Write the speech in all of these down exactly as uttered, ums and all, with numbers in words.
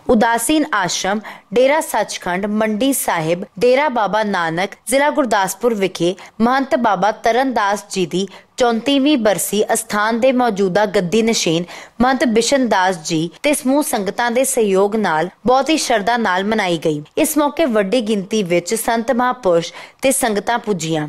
उदासीन आश्रम, डेरा सचखंड, मंडी साहिब, डेरा बाबा नानक, जिला गुरदासपुर विखे महंत बाबा तरनदास जी की चौंतीवीं बरसी अस्थान के मौजूदा गद्दी नशीन महंत बिशन दास जी ते समूह संगतां दे सहयोग नाल बहुत ही श्रद्धा नाल मनाई गई। इस मौके वड्डी गिनती विच संत महापुरुष ते संगतां पुजीआं।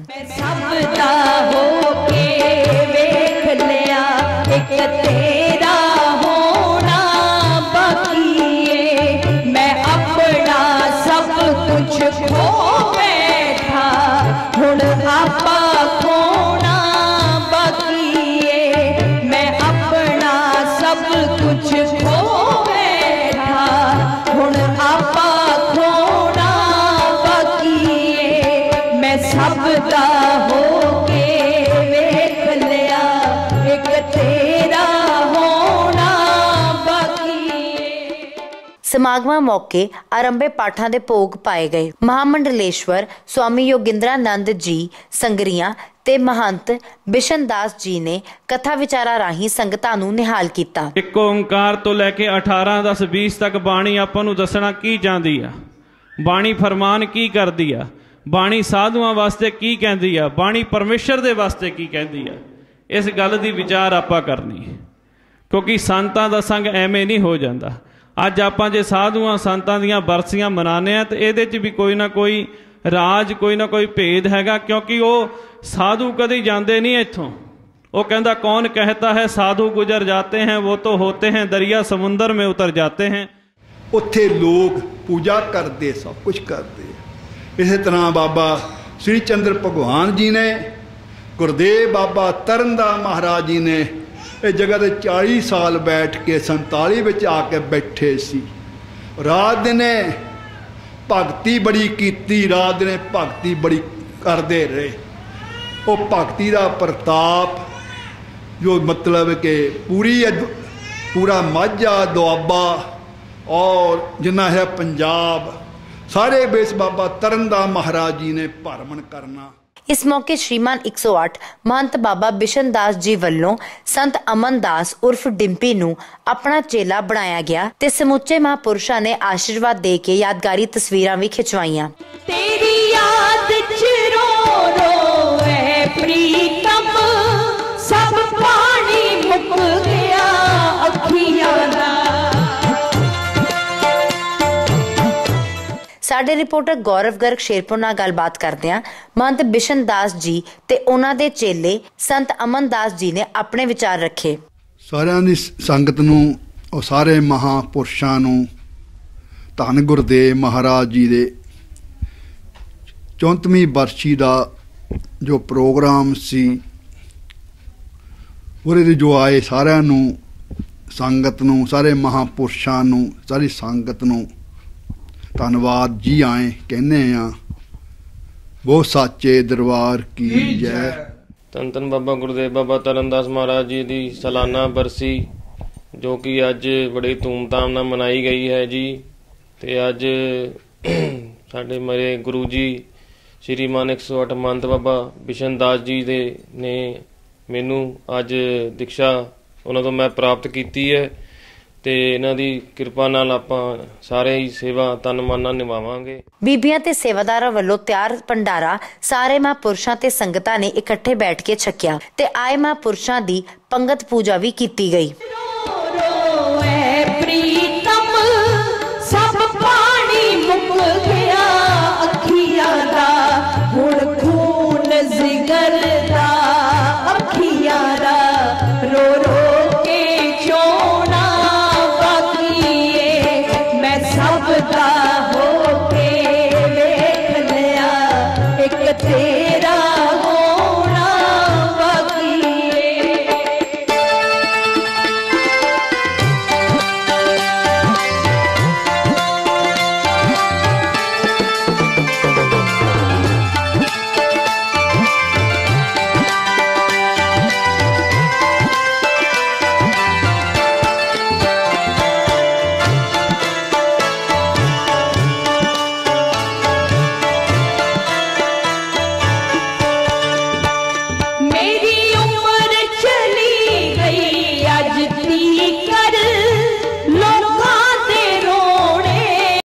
समागमां मौके आरंभे पाठां दे भोग पाए गए। महामंडलेश्वर स्वामी योगिंद्रानंद जी संगरिया ते महंत बिशन दास जी ने कथा विचारा राही संगतां नूं निहाल कीता। एक ओंकार तो लैके अठारह दस बीस तक बाणी आपां नूं दसना की चाहदी आ, बाणी फरमान की करदी आ, बाणी साधुआं वास्ते की कहंदी आ, बाणी परमेश्वर दे वास्ते की कहंदी आ। इस गल दी विचार आपां करनी, क्योंकि संतां दा संग एवें नहीं हो जांदा। अज आपां जे साधुआं संतां दीआं बरसियां मनाने आ ते इहदे च भी कोई ना कोई राज, कोई ना कोई भेद हैगा, क्योंकि वो साधु कदी जाते नहीं इत्थों। वो कहता कौन कहता है साधु गुजर जाते हैं, वो तो होते हैं दरिया समुंदर में उतर जाते हैं। उत्थे लोग पूजा करते, सब कुछ करते। इस तरह बाबा श्री चंद्र भगवान जी ने, गुरदेव बाबा तरनदास महाराज जी ने इस जगह ते चाली साल बैठ के संताली में आके बैठे सी। रात दिन भगती बड़ी कीती, रात दिन भगती बड़ी करते रहे। वो भगती का प्रताप जो मतलब कि पूरी पूरा माझा दुआबा और जिन्ना है पंजाब सारे बेस बाबा तरनदास महाराज जी ने भरमण करना। इस मौके श्रीमान एक सौ आठ महंत बाबा बिशन दास जी वल्लों संत अमन दास उर्फ डिंपी नूं अपना चेला बनाया गया ते समुचे महापुरुषां ने आशीर्वाद दे के यादगारी तस्वीरां भी खिंचवाइयां। तेरी याद च रो रो है प्रीतम, सब पानी मुक गया अखियां दा। साडे रिपोर्टर गौरव गर्ग शेरपुर नाल गलबात करदिआं महंत बिशन दास जी ते उन्हां दे चेले संत अमन दास जी ने अपने विचार रखे। सारिਆਂ ਦੀ संगत ਨੂੰ और सारे महापुरुषां ਨੂੰ धन गुरदेव महाराज जी दे चौंतीवीं बरसी ਦਾ जो प्रोग्राम सी ਉਹਦੇ जो आए सारिਆਂ ਨੂੰ संगत ਨੂੰ सारे महापुरुषां ਨੂੰ सारी संगत ਨੂੰ धन्यवाद जी आए कहने वो साचे दरबार की जय। धन धन बाबा गुरदेव बाबा तरनदास महाराज जी की सालाना बरसी जो कि अज बड़ी धूमधाम नाल मनाई गई है जी। ते अज साडे मेरे गुरु जी श्रीमान एक सौ अठ महंत बाबा बिशन दास जी दे ने मैनू अज दीक्षा उन्हां तों मैं प्राप्त की है ते इन्हां दी किरपा नाल आपां सारे ही सेवा तन मन नाल निभावांगे। बीबियां ते सेवादारां वल्लों तैयार भंडारा सारे महापुरुषां ते संगतां ने इकट्ठे बैठ के छकिया ते आए महापुरुषां दी पंगत पूजा भी कीती गई।